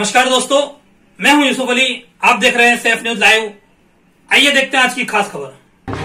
नमस्कार दोस्तों, मैं हूं यूसुफ अली। आप देख रहे हैं सैफ न्यूज लाइव। आइए देखते हैं आज की खास खबर।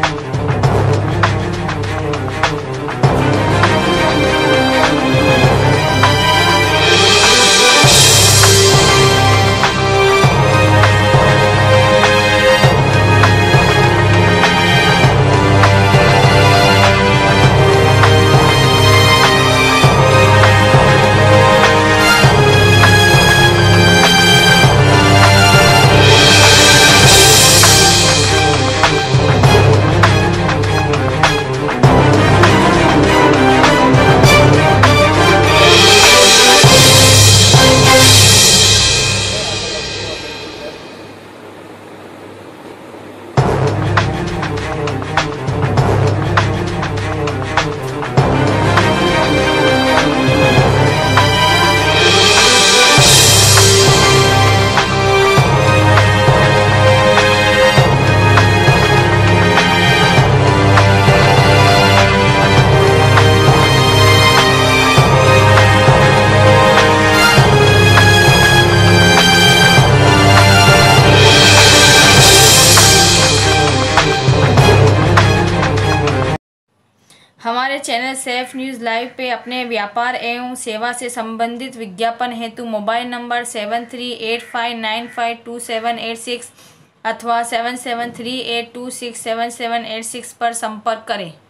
हमारे चैनल सैफ न्यूज़ लाइव पे अपने व्यापार एवं सेवा से संबंधित विज्ञापन हेतु मोबाइल नंबर 7385952786 अथवा 7738267786 पर संपर्क करें।